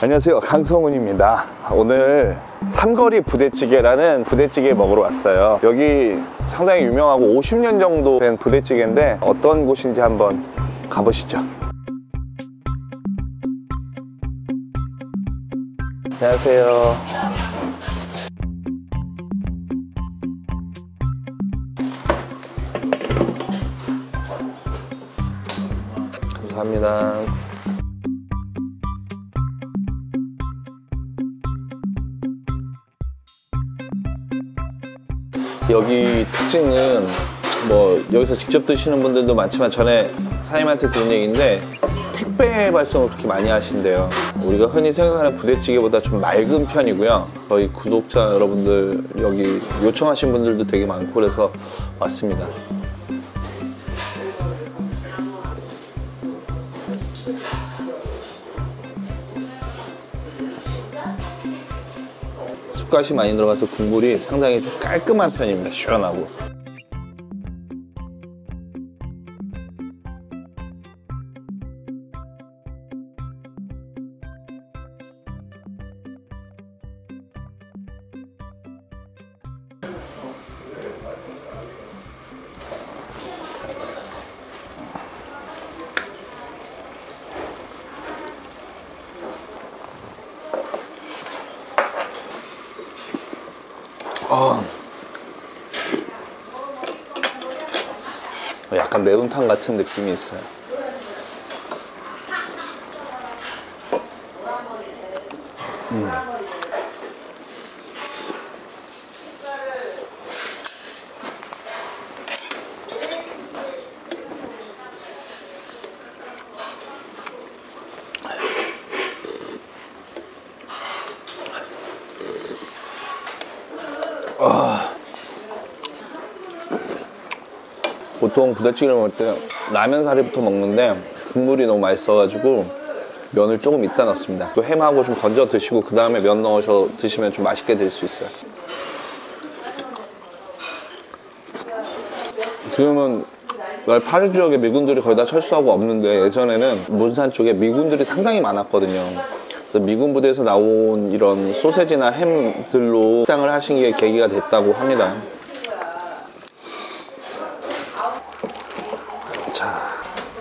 안녕하세요, 강성훈입니다. 오늘 삼거리 부대찌개라는 부대찌개 먹으러 왔어요. 여기 상당히 유명하고 50년 정도 된 부대찌개인데 어떤 곳인지 한번 가보시죠. 안녕하세요. 감사합니다. 여기 특징은 뭐 여기서 직접 드시는 분들도 많지만 전에 사장님한테 들은 얘기인데 택배 발송을 그렇게 많이 하신대요. 우리가 흔히 생각하는 부대찌개보다 좀 맑은 편이고요. 저희 구독자 여러분들 여기 요청하신 분들도 되게 많고 그래서 왔습니다. 쑥갓이 많이 들어가서 국물이 상당히 좀 깔끔한 편입니다. 시원하고. 약간 매운탕 같은 느낌이 있어요. 보통 부대찌개를 먹을 때 라면 사리부터 먹는데 국물이 너무 맛있어가지고 면을 조금 이따 넣습니다. 또 햄하고 좀 건져 드시고 그 다음에 면 넣어서 드시면 좀 맛있게 드실 수 있어요. 지금은 파주 지역에 미군들이 거의 다 철수하고 없는데 예전에는 문산 쪽에 미군들이 상당히 많았거든요. 그래서 미군 부대에서 나온 이런 소세지나 햄들로 식당을 하신 게 계기가 됐다고 합니다. 자,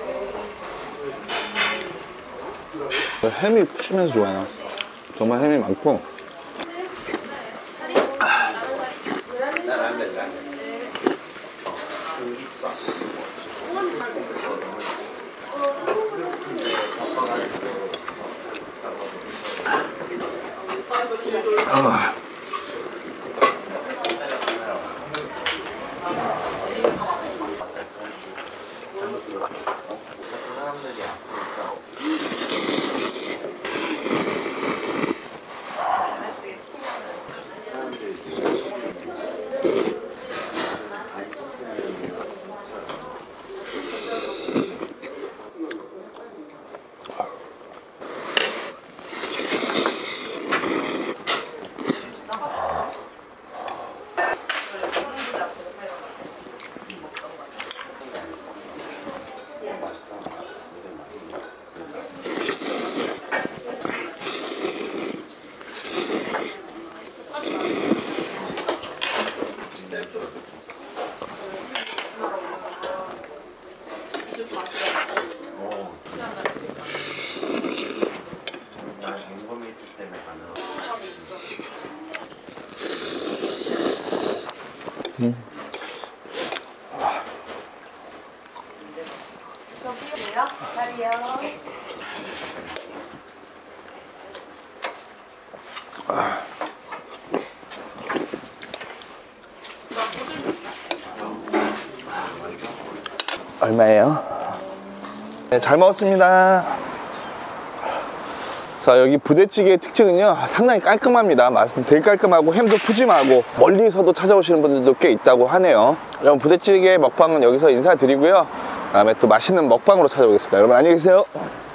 햄이 푸시면서 좋아요. 정말 햄이 많고. 얼마예요? 네, 잘 먹었습니다. 자, 여기 부대찌개의 특징은요 상당히 깔끔합니다. 맛은 되게 깔끔하고 햄도 푸짐하고 멀리서도 찾아오시는 분들도 꽤 있다고 하네요. 여러분, 부대찌개 먹방은 여기서 인사드리고요, 다음에 또 맛있는 먹방으로 찾아오겠습니다. 여러분 안녕히 계세요.